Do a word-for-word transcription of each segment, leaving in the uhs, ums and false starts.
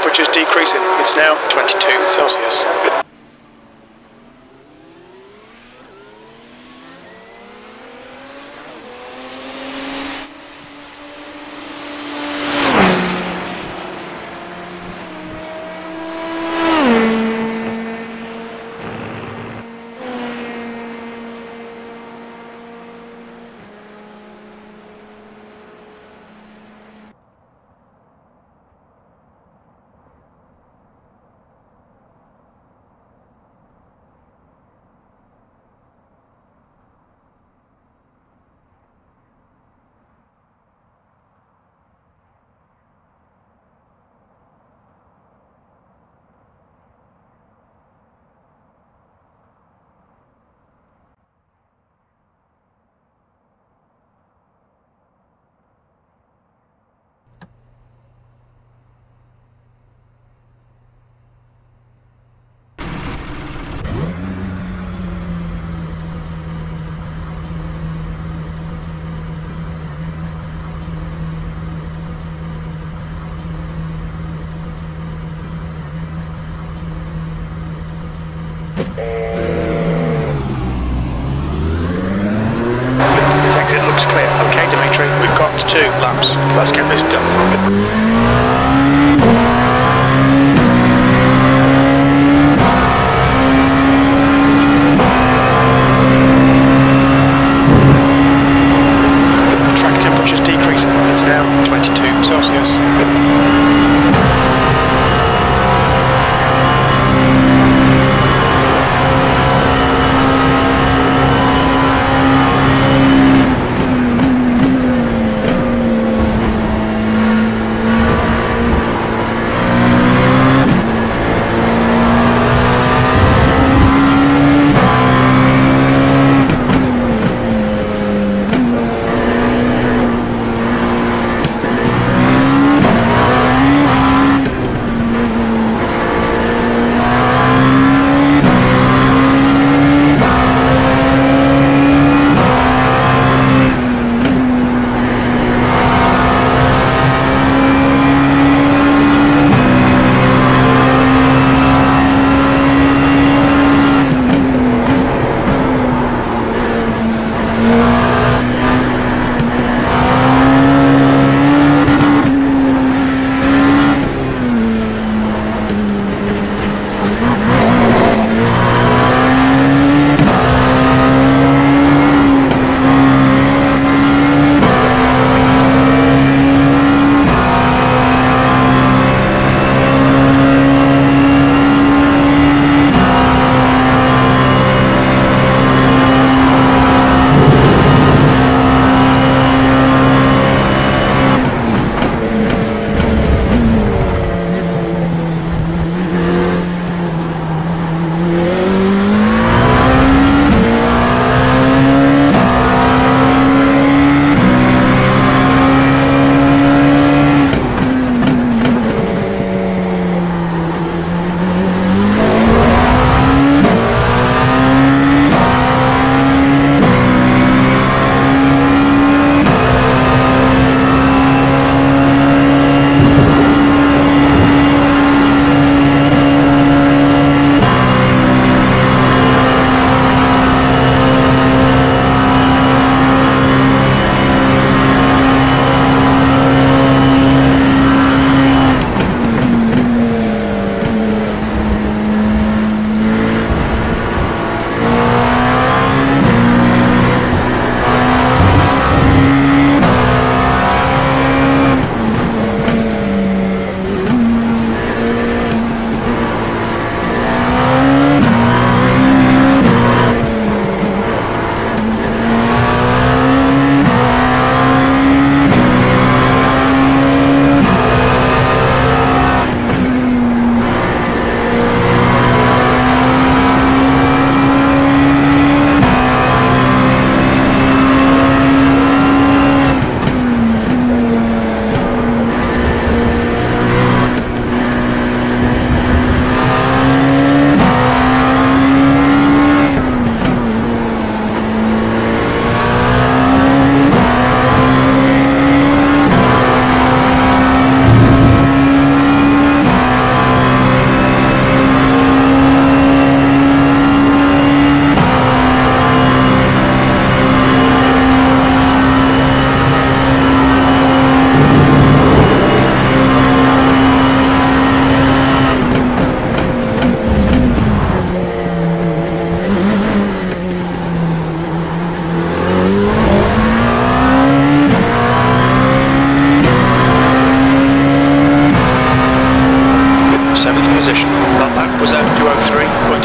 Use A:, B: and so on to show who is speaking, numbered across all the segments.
A: temperature's decreasing. It's now twenty-two Celsius. Exit looks clear. Okay, Dimitri, we've got two laps. Let's get this done. Track temperature's decreasing. It's now twenty-two Celsius.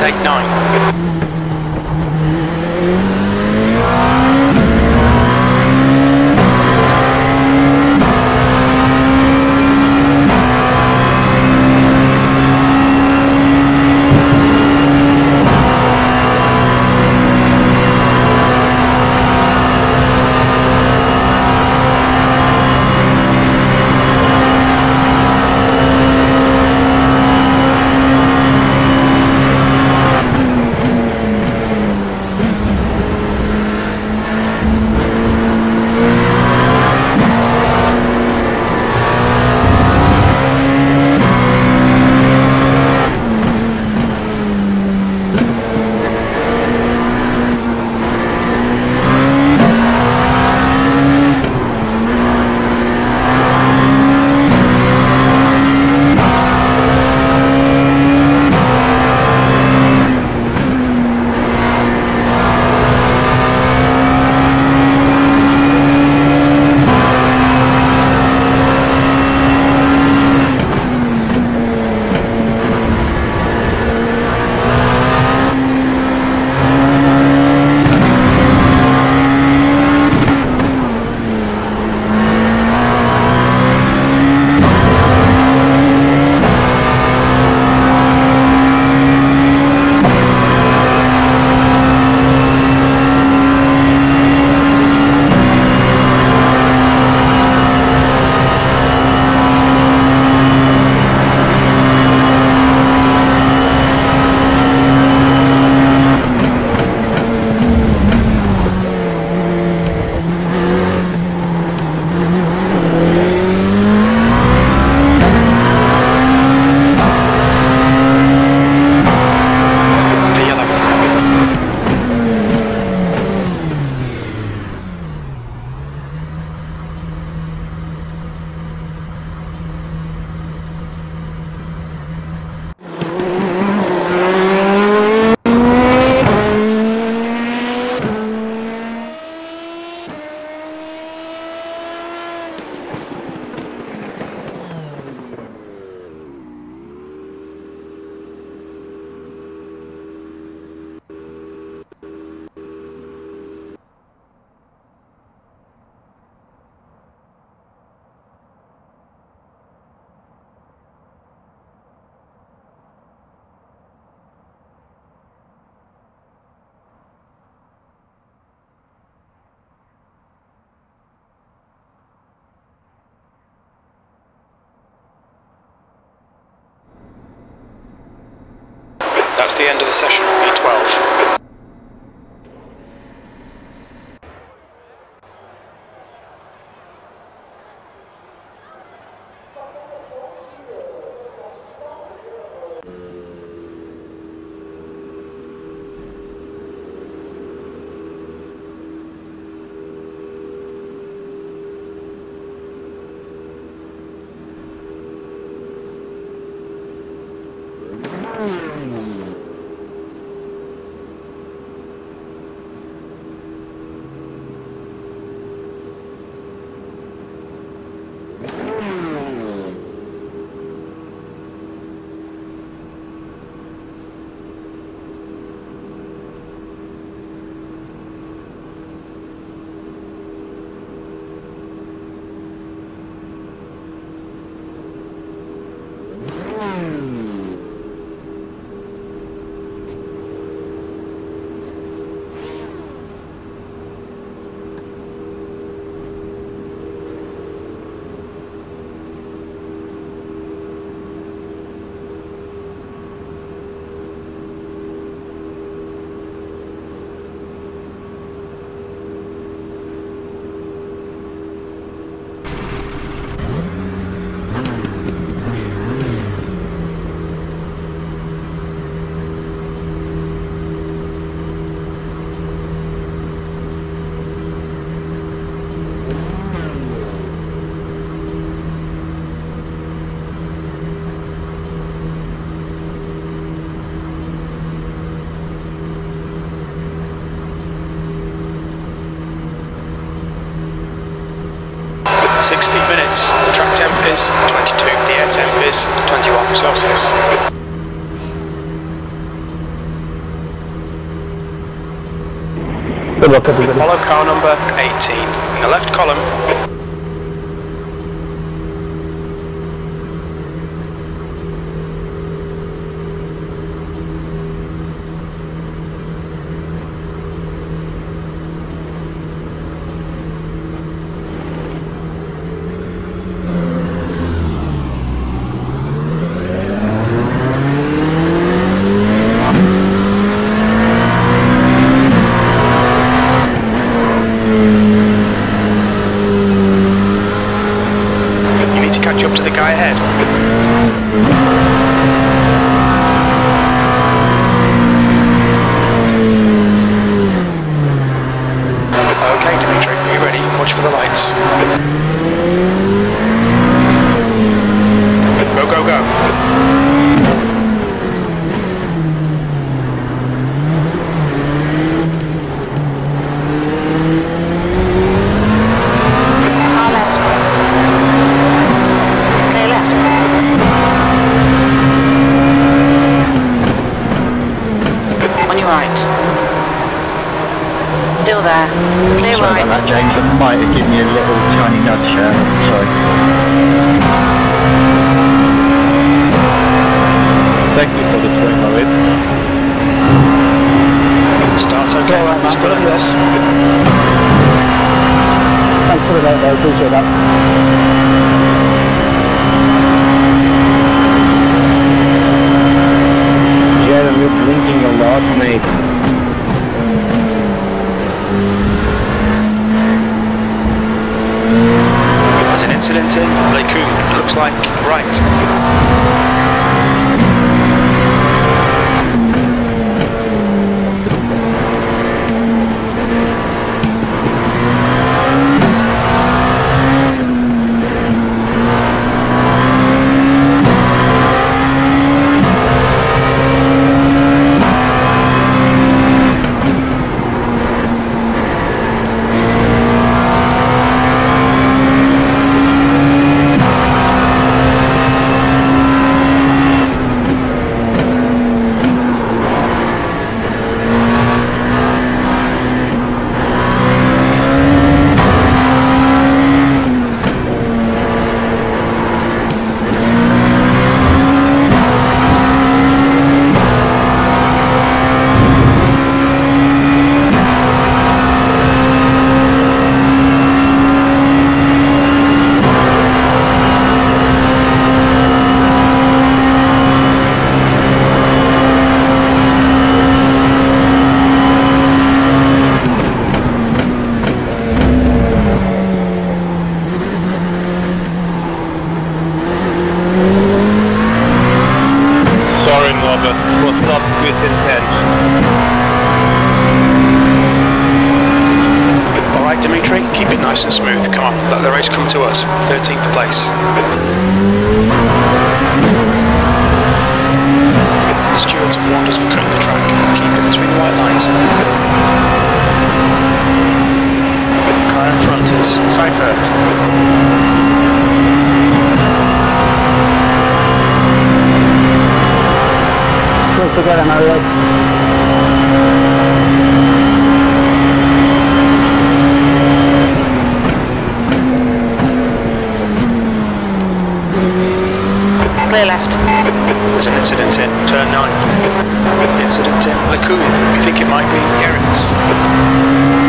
A: eight nine. That's the end of the session, E twelve. sixty minutes, the track temp is twenty-two, the air temp is twenty-one Celsius.
B: Good luck, everybody.
A: Follow car number eighteen in the left column. Catch up to the guy ahead. Okay, Dimitri, are you ready? Watch for the lights. Go, go, go.
C: Right. Still there. Clear
B: Sorry
C: right.
B: about that, James. I might have given you a little tiny nudge there. Sorry. Thank you for the swing, Lloyd.
A: Start's okay.
B: All right, man.
A: Still in this.
B: Thanks for the note, though. Appreciate that. Jeremy, you're blinking a lot, mate.
A: There's an incident in Lacoon. Looks like right. Dimitri, keep it nice and smooth. Come on, let the race come to us. thirteenth place. The stewards have warned us for cutting the track. Keep it between the white lines. The car in front is Seifert.
B: Close together, Mario.
C: Clear left.
A: There's an incident in turn nine. Incident in Lacoon. We think it might be Gerrits.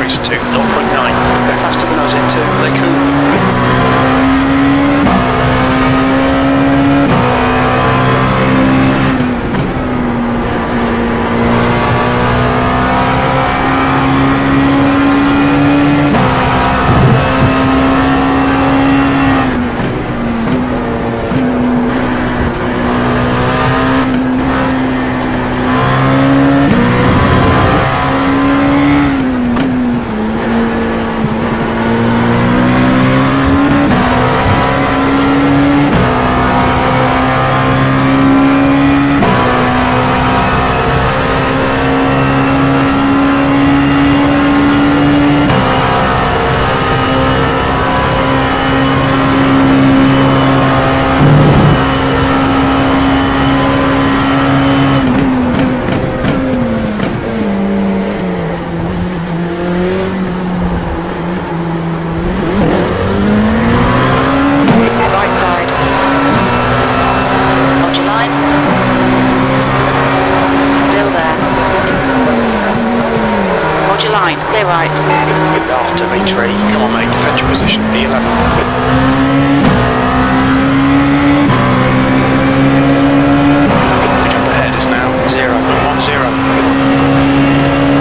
A: increase to zero point nine. They're faster than us into Leku.
C: Clear right.
A: Oh, Dimitri, come on mate, defend your position, B eleven. Pick up ahead is now zero and one zero.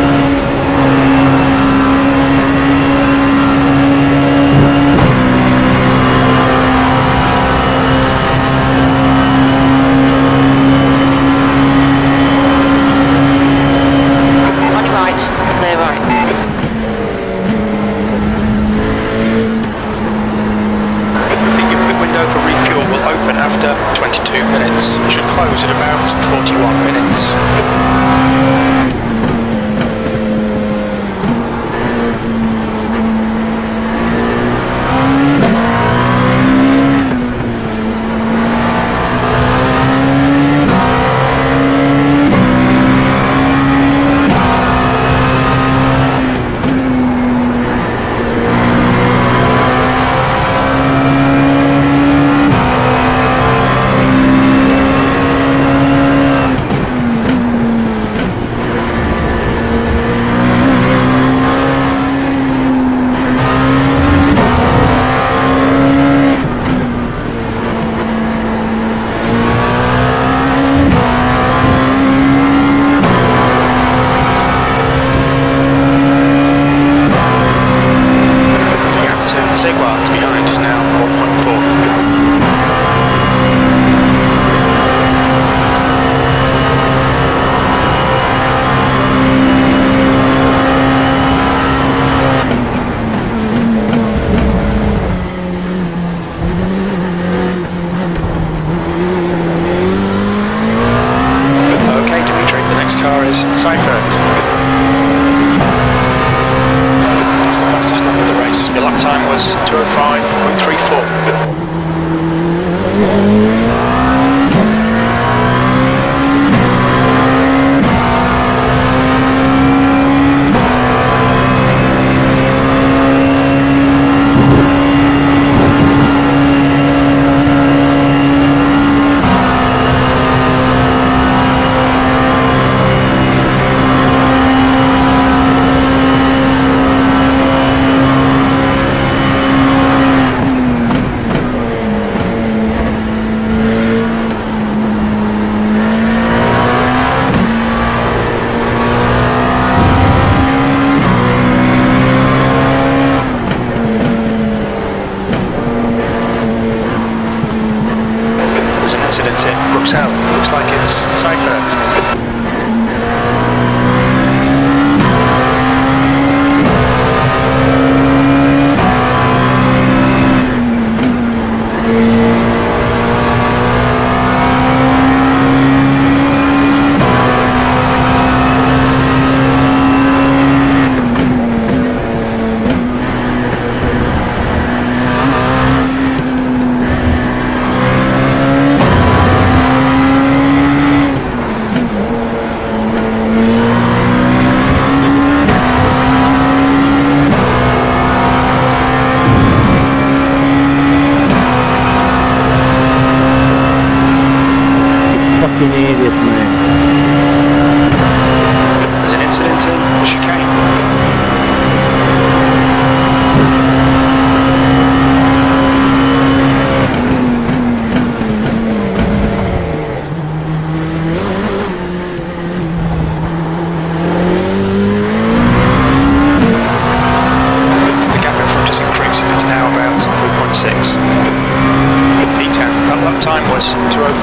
A: After twenty-two minutes, should close at about forty-one minutes. Sigwards behind us now, one point four. Okay, Dimitri, the next car is Seifert. Fastest lap of the race. Your lap time was two oh five point three four.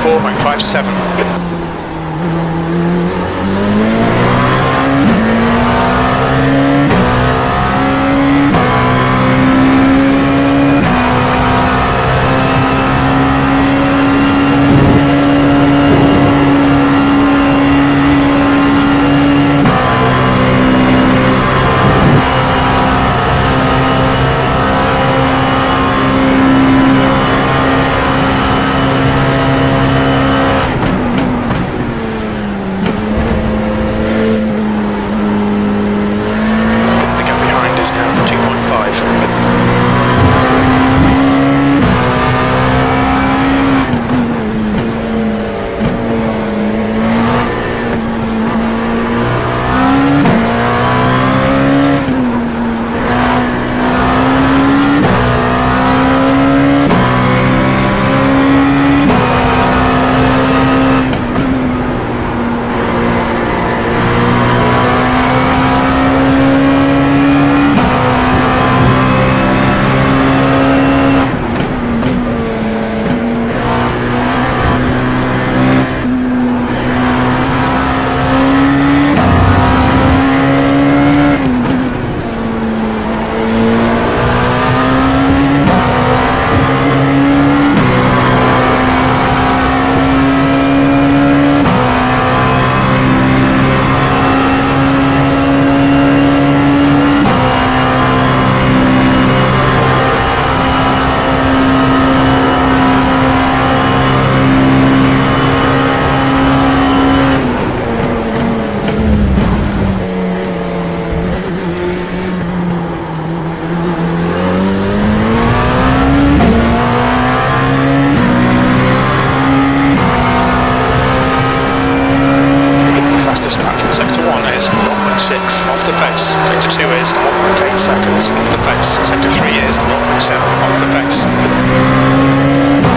A: four point five seven. Off the pace. Sector two is one point eight seconds off the pace. Sector three is one point seven off the pace.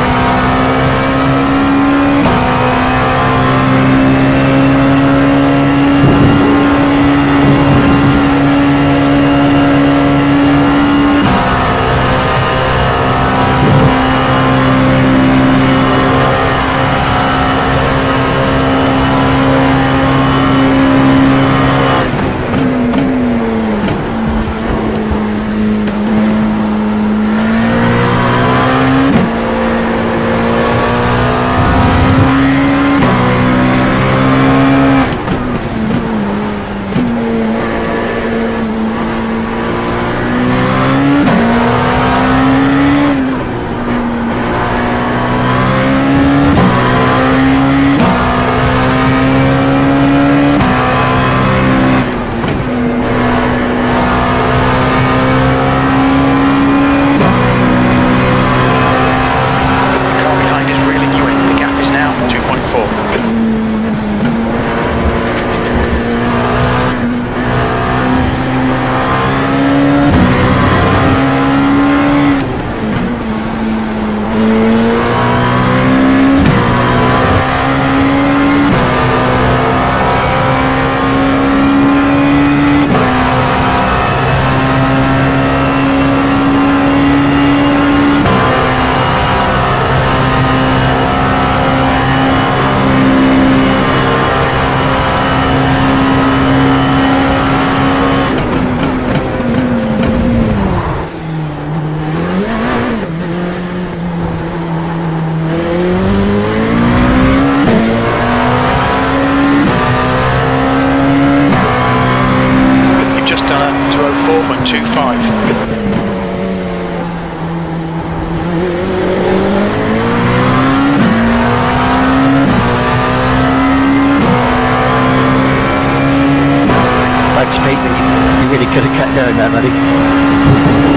A: four point two five.
B: Thanks, Pete. You really could have kept going there, buddy.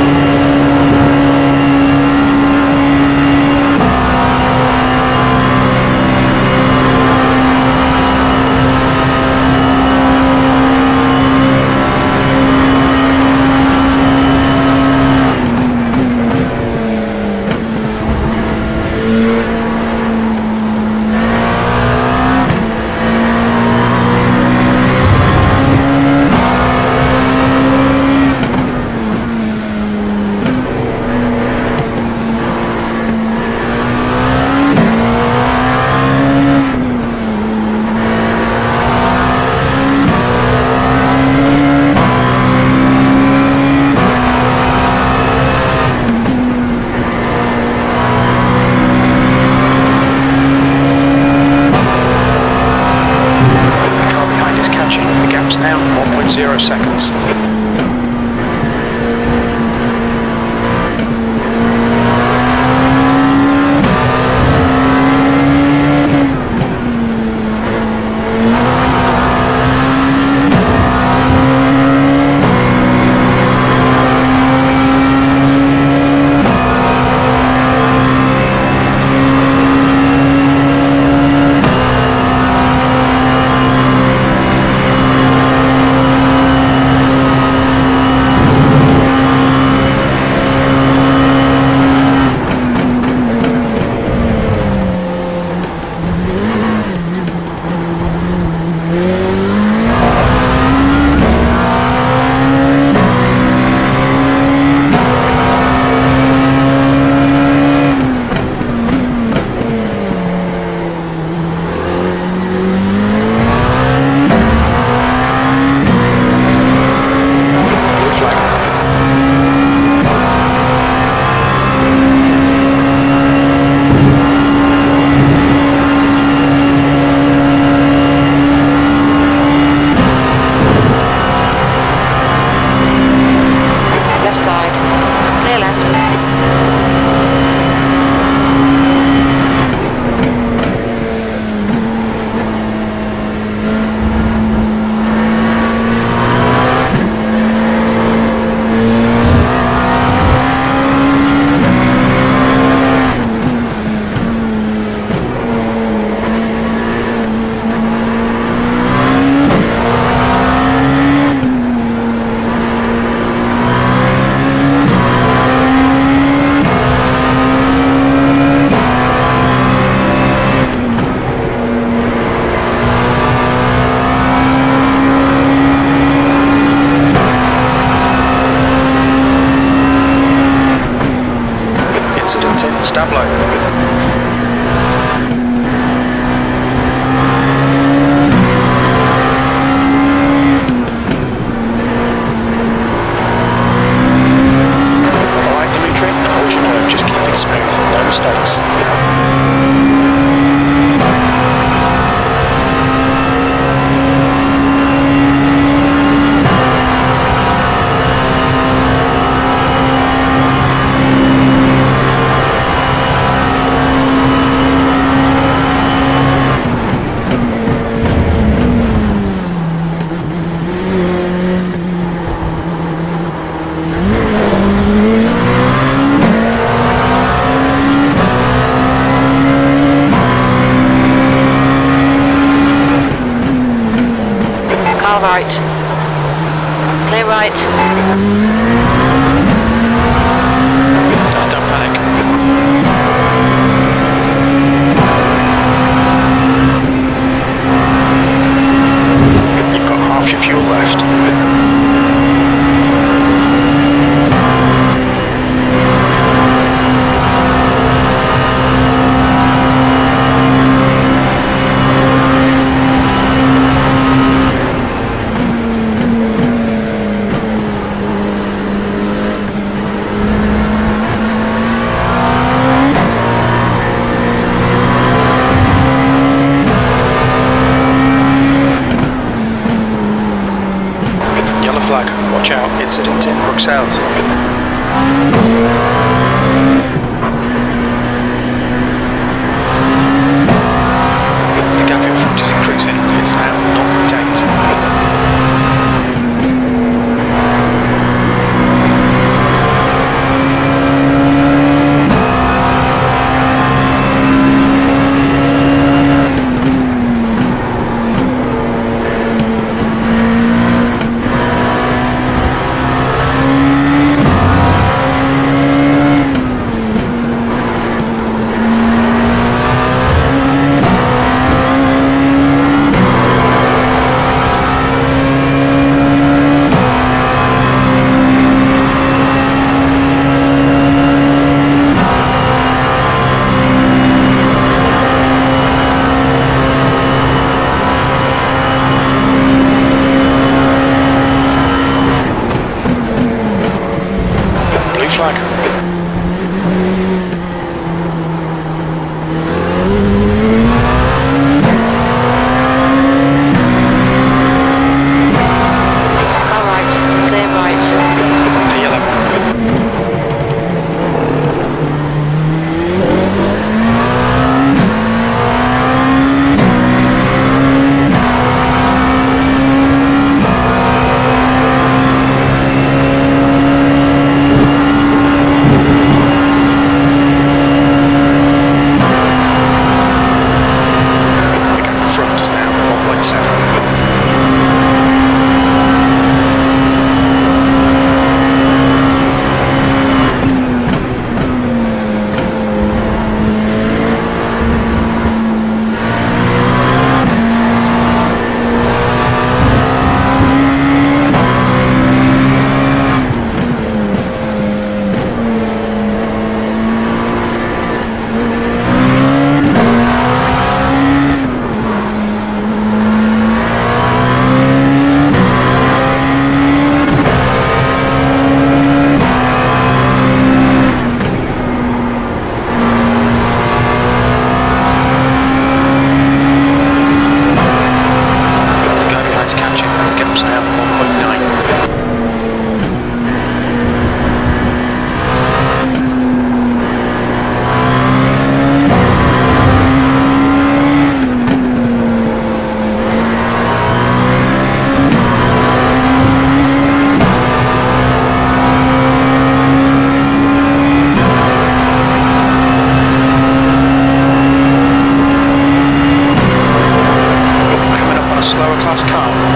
A: laps now, one point zero seconds. Stablo. Alright Dimitri, hold your nerve, just keep it smooth, no mistakes.
C: Car right. Clear right.
A: Oh, don't panic. You've got half your fuel left. Yellow flag, watch out, incident in Bruxelles. The gap in front is increasing, it's now zero point eight.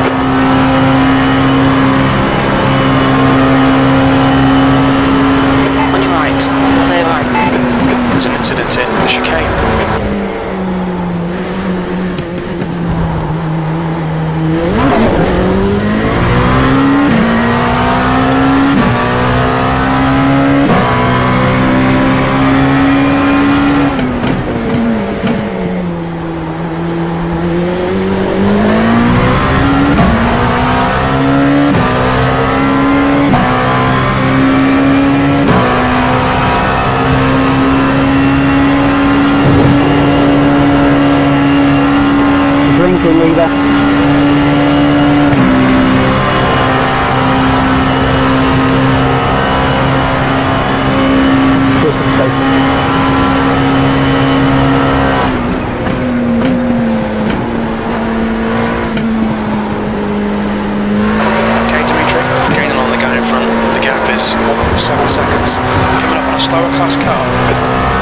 C: On your right. Clear right.
A: There's an incident in the chicane.
B: Drinking leader.
A: Okay, Dimitri, gaining on the guy in front. The gap is one point seven seconds. Coming up on a slower class car.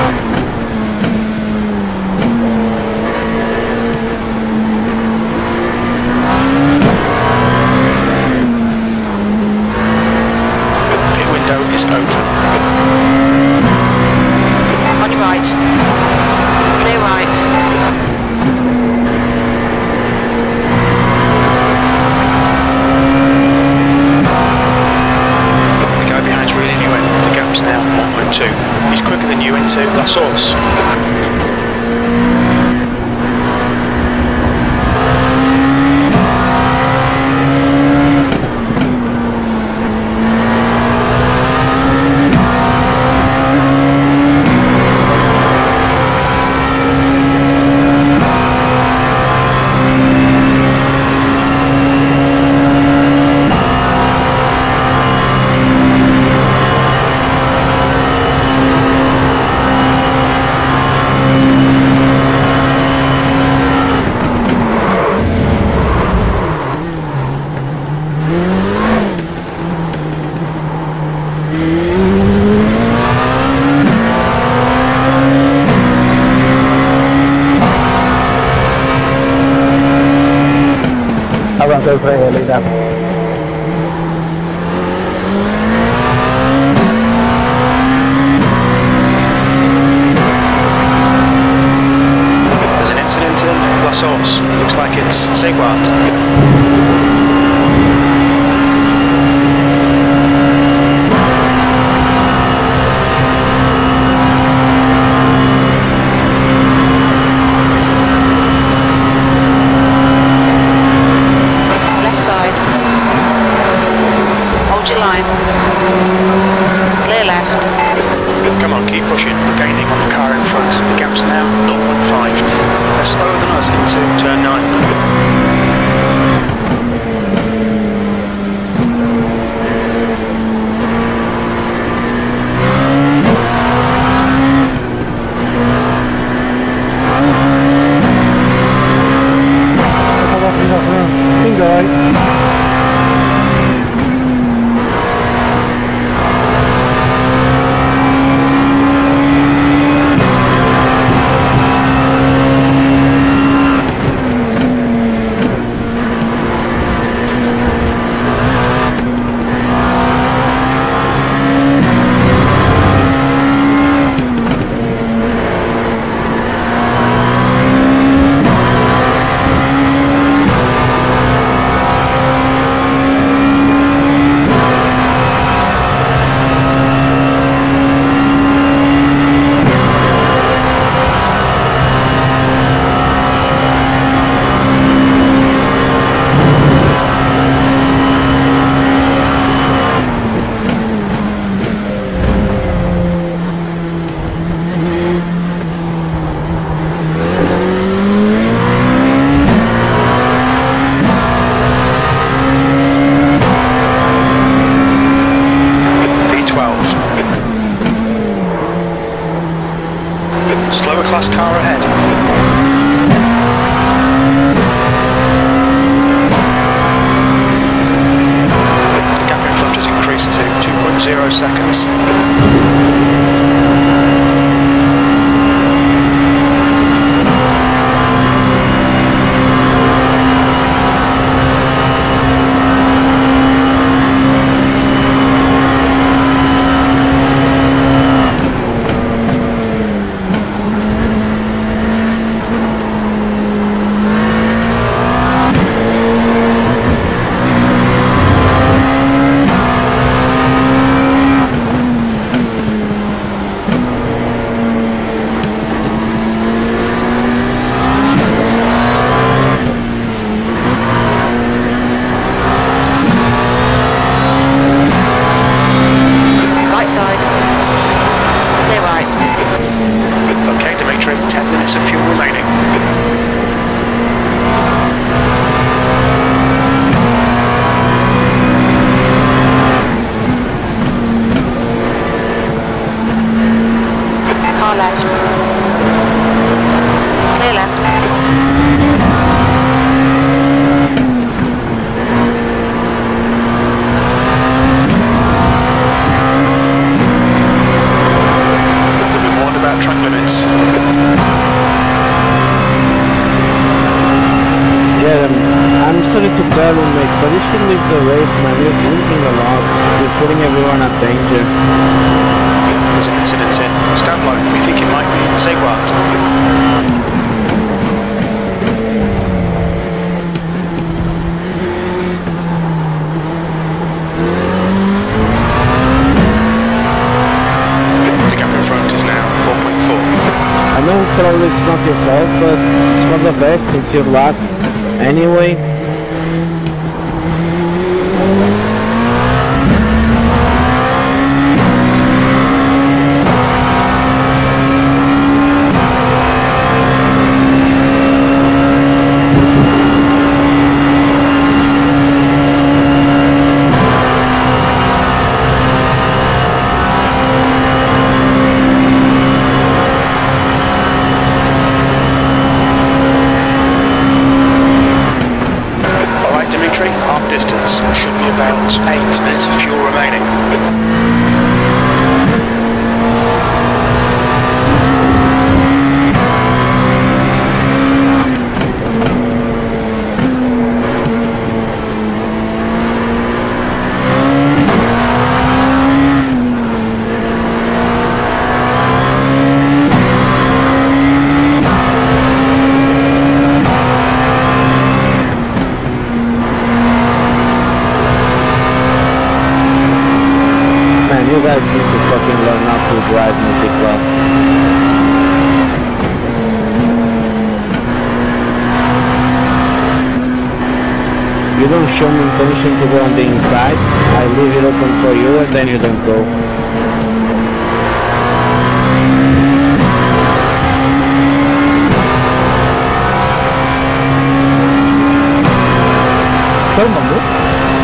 A: Is open.
C: On your right. Clear right.
A: The guy behind's reeling you in. The gap's now one point two. He's quicker than you into La Source.
B: I won't go for here, leader.
A: There's an incident in La Source. Looks like it's Sigwart.
C: Clear left.
A: Come on, keep pushing. We're gaining on the car in front. The gap's now zero point five. They're slower than us into turn nine. Slower class car ahead. The gap in front has increased to two point zero seconds.
D: mate, but you should leave the race, man. You're blinking a lot. You're putting everyone at danger.
A: There's an incident in. Stand low. We think it might be. Say what? The gap in front is now four point four.
D: I know probably it's not your fault, but it's not the best. It's your last anyway.
A: Distance should be about eight minutes of fuel remaining.
D: You guys need to fucking learn how to drive multi-class. You don't show me intention to go on the inside, I leave it open for you and then you don't go. Come on, bro.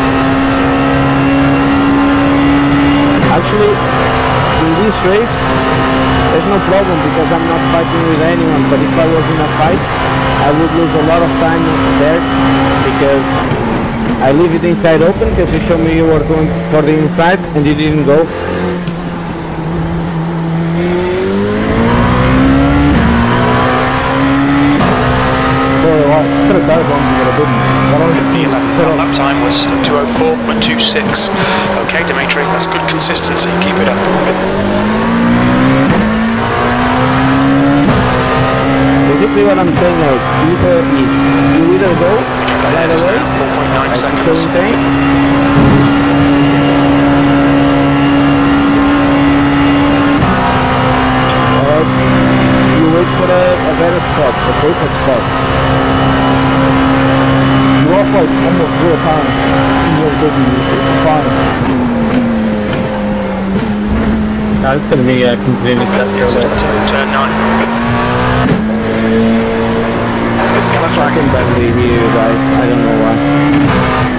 D: Actually, in this race, there's no problem because I'm not fighting with anyone, but if I was in a fight, I would lose a lot of time there because I leave it inside open because you showed me you were going for the inside and you didn't go.
A: The lap time was two oh four point two six. Okay, Dimitri, that's good consistency. Keep it up.
D: Basically what I'm saying is, either is, you either go right away,
A: four point nine seconds.
D: Or you wait for a, a better spot, a safer spot. You are like almost real time in your business, it's fine.
B: No, it's going to be uh, completely
A: Incident to turn nine.
D: I'm fucking badly here, guys. I don't know why.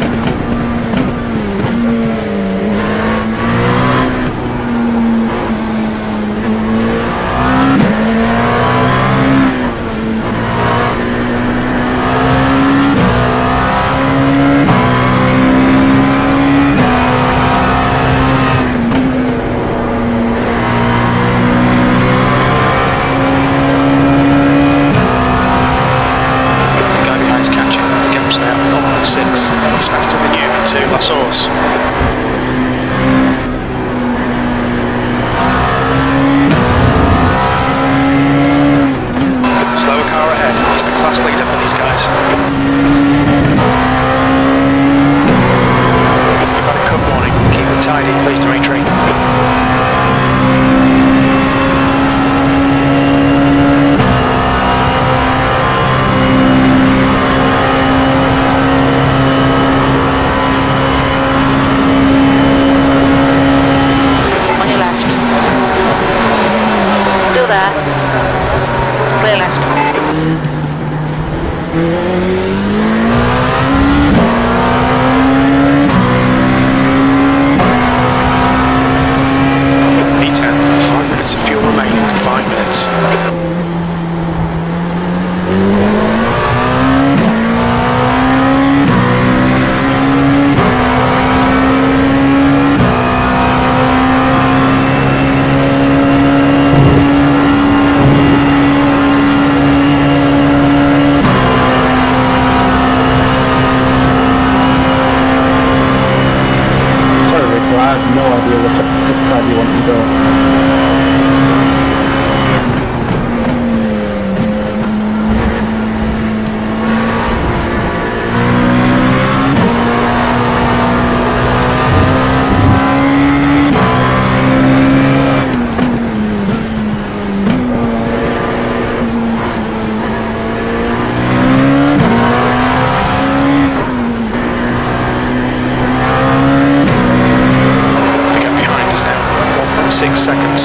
A: six seconds.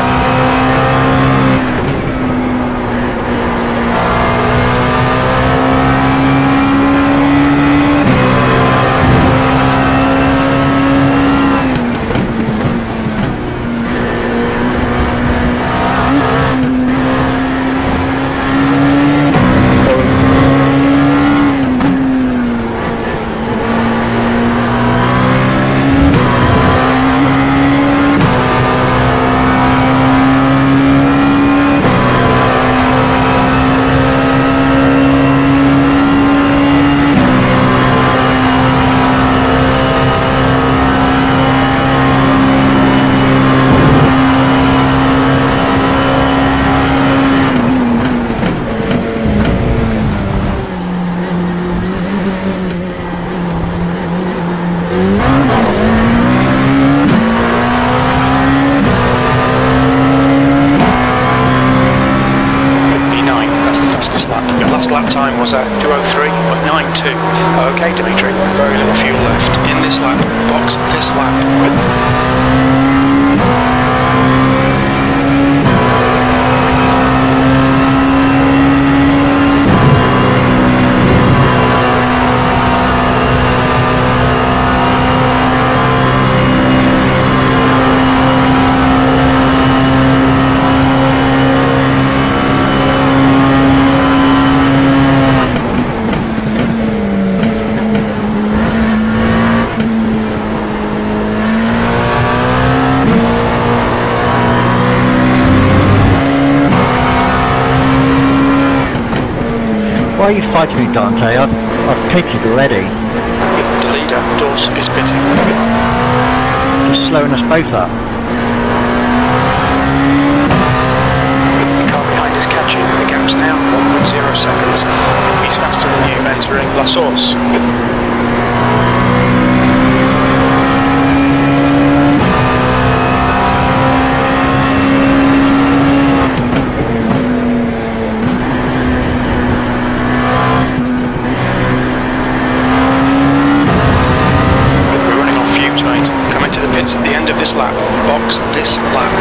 A: Lap time was at two oh three point nine two. Okay, Dimitri, very little fuel left in this lap. Box this lap.
B: Why are you fighting me, Dante? I've, I've pitted already.
A: The leader, Dawes, is pitting.
B: Just slowing us both up.
A: The car behind is catching. The gap's now one point zero seconds. He's faster than you, entering La Source. At the end of this lap, box this lap.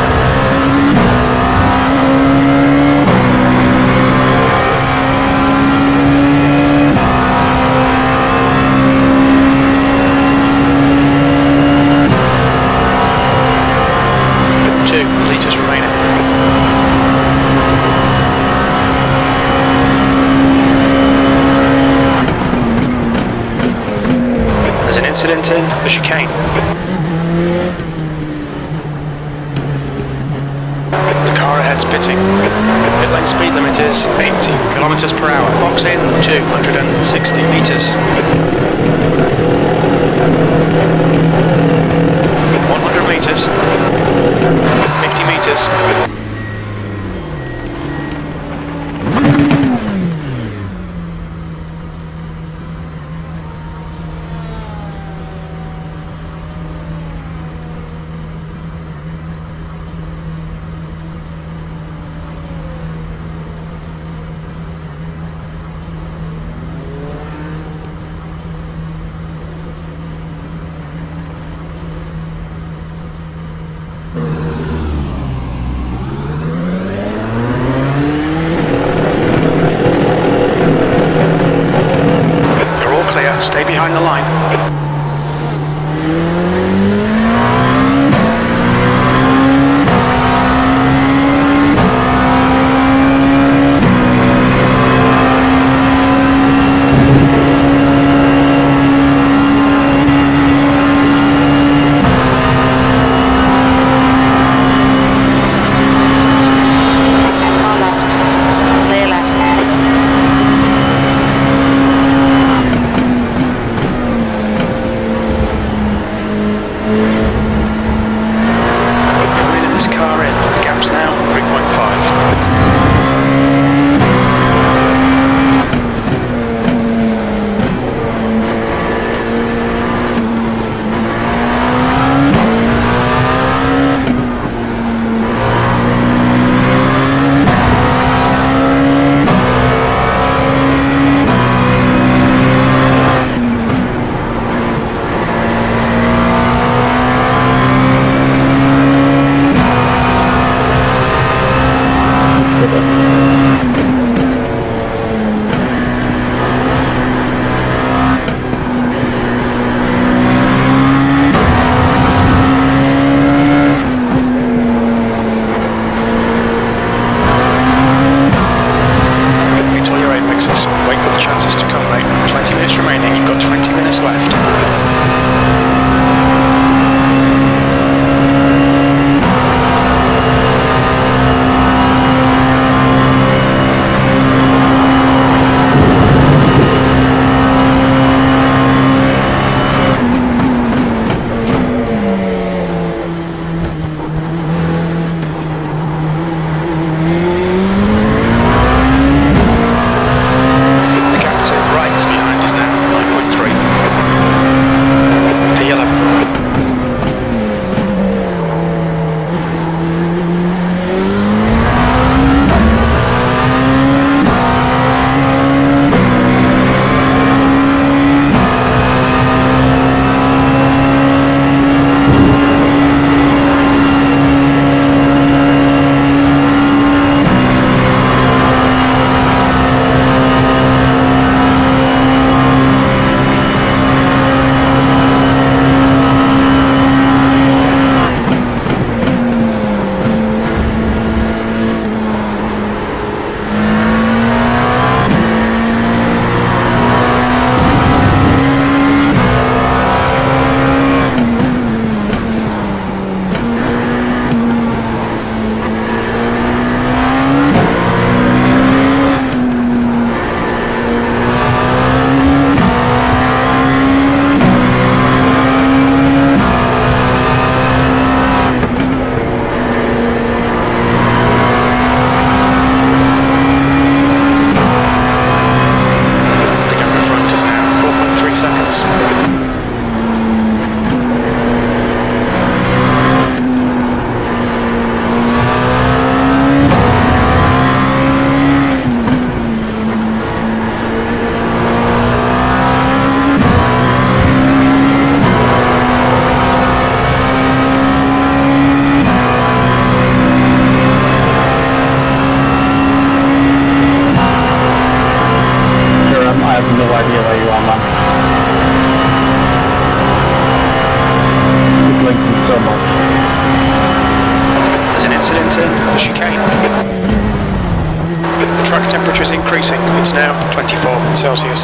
A: Two litres remaining. There's an incident in the chicane. The car ahead's pitting. Pit lane speed limit is eighty kilometers per hour. Box in two hundred sixty meters. one hundred meters. fifty meters. Stay behind the line. Temperatures now twenty-four Celsius.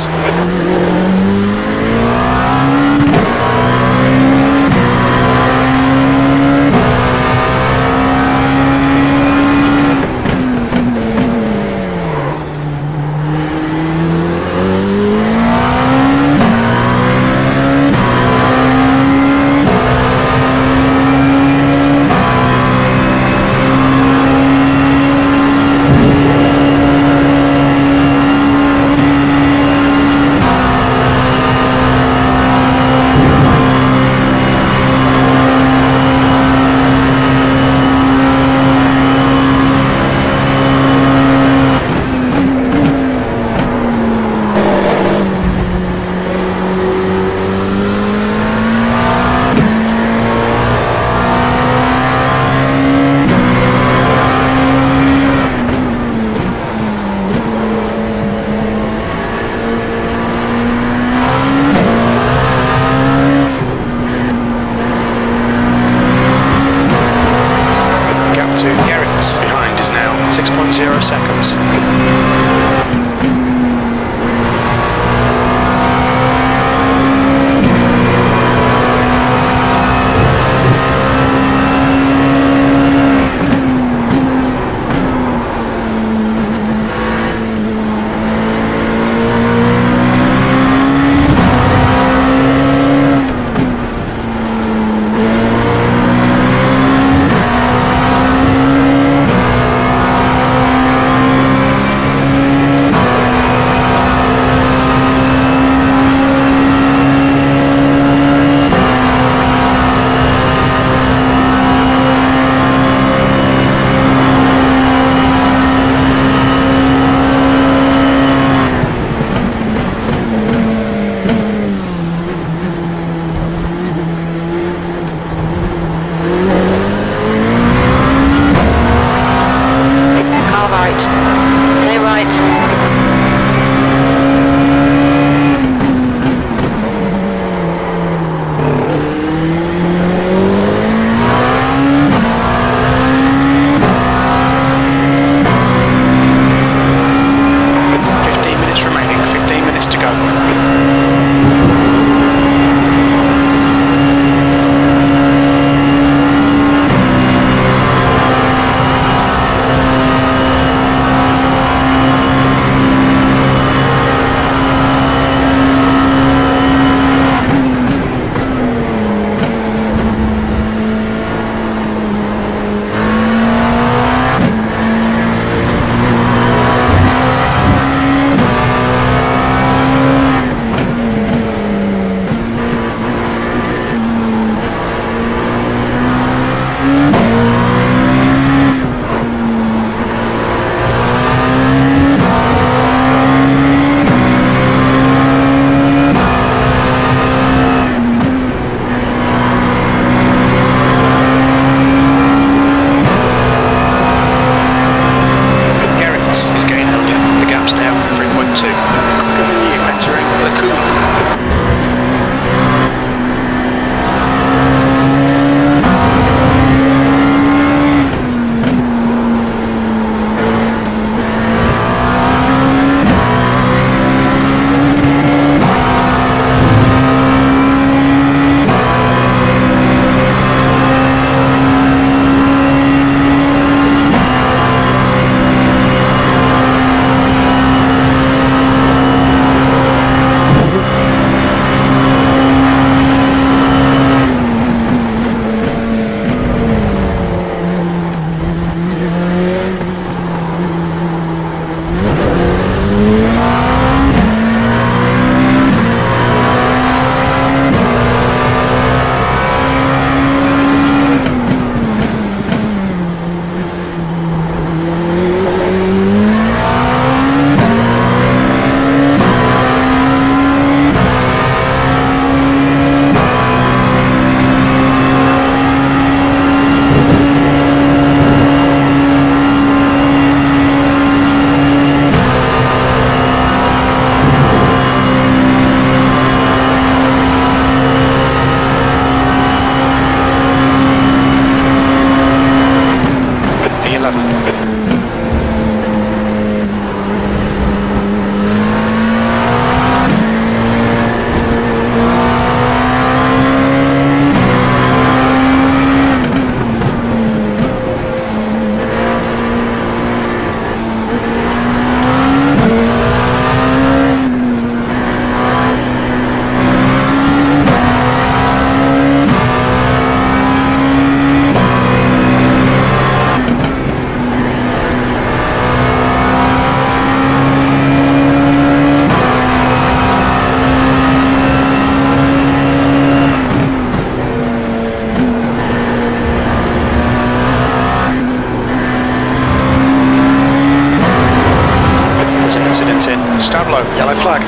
A: flag.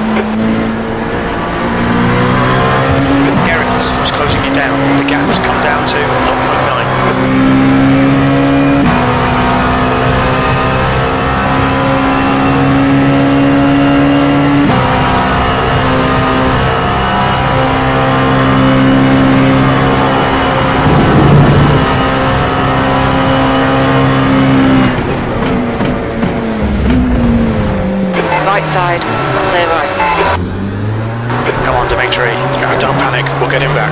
A: Gerrits is closing you down. The gap has come down to zero point nine.
C: Right side, clear right.
A: Come on, Dimitri. Don't panic. We'll get him back.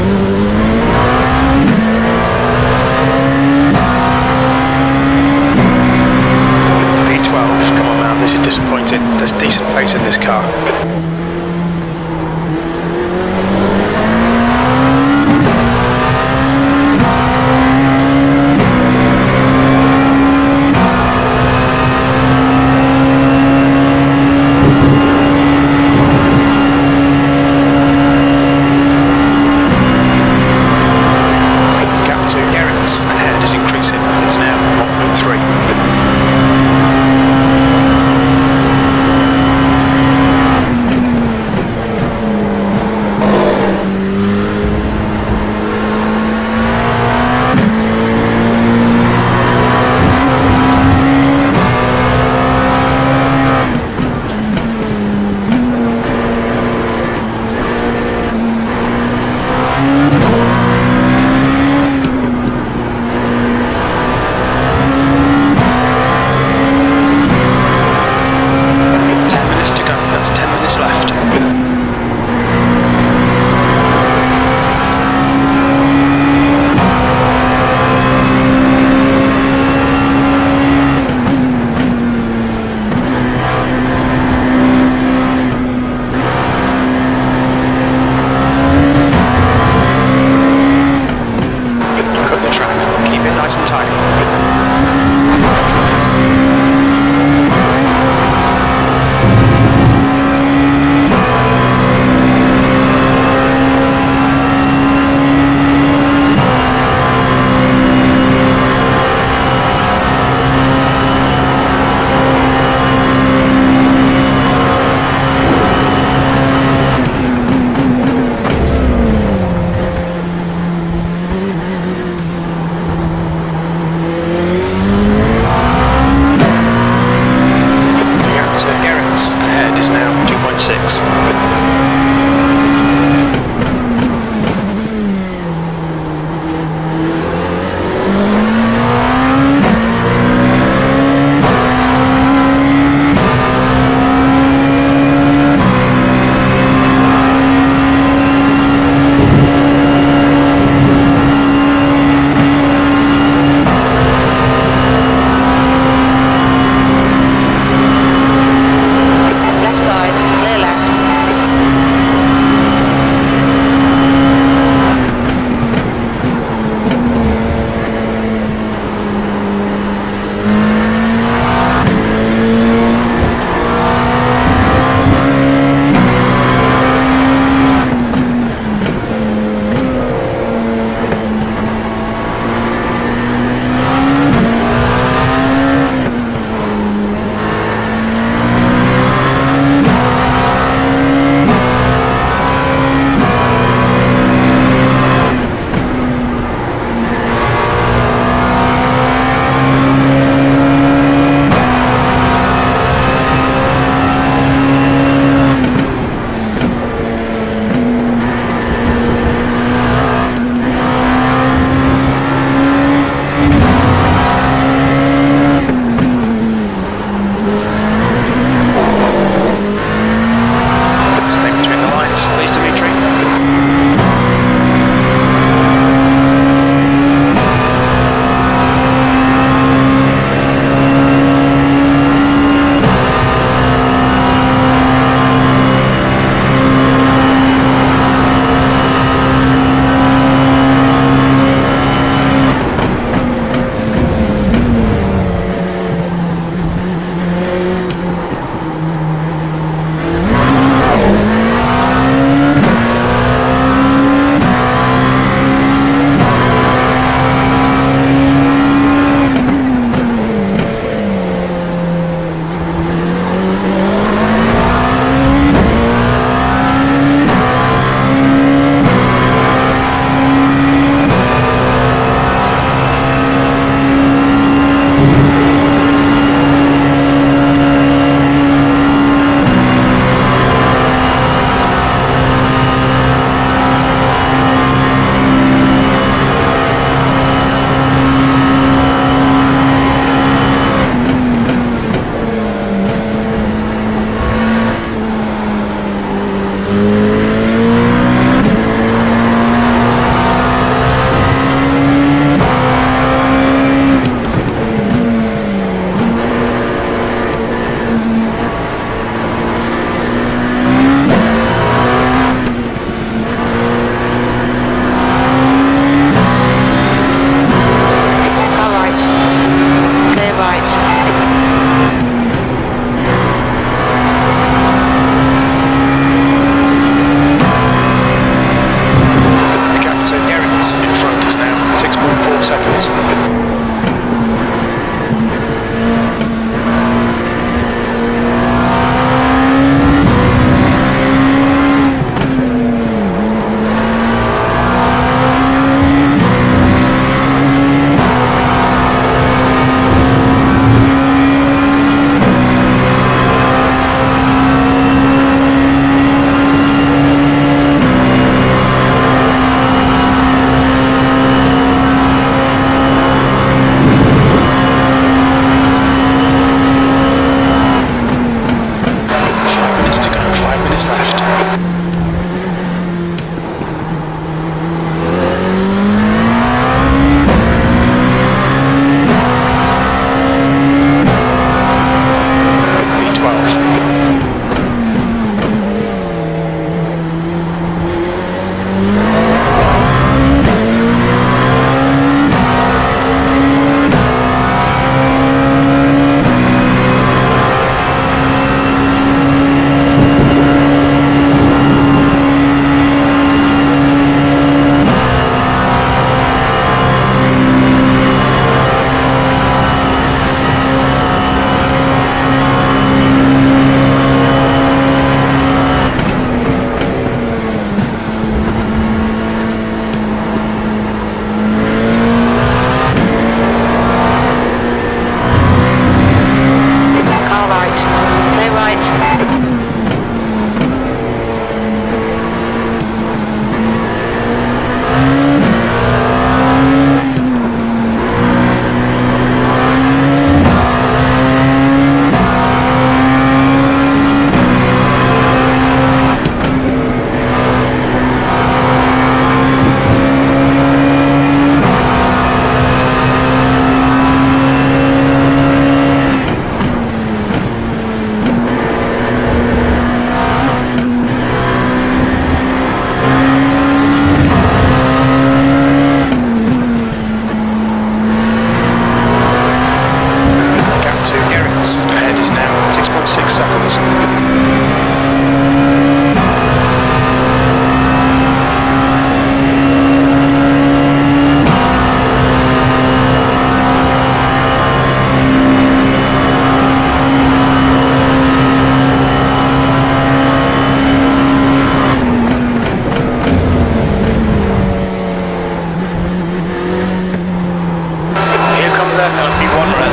A: V twelve. Come on, man. This is disappointing. There's decent pace in this car.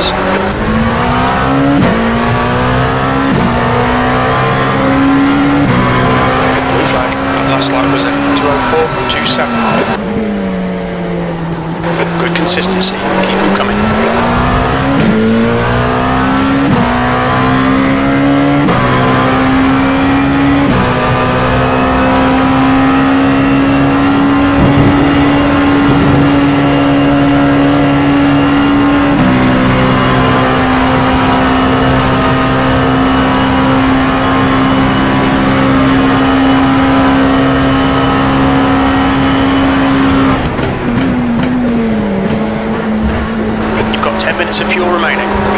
A: Blue flag. That last lap was at two oh four point two seven. Good consistency. Keep them coming. ten minutes of fuel remaining.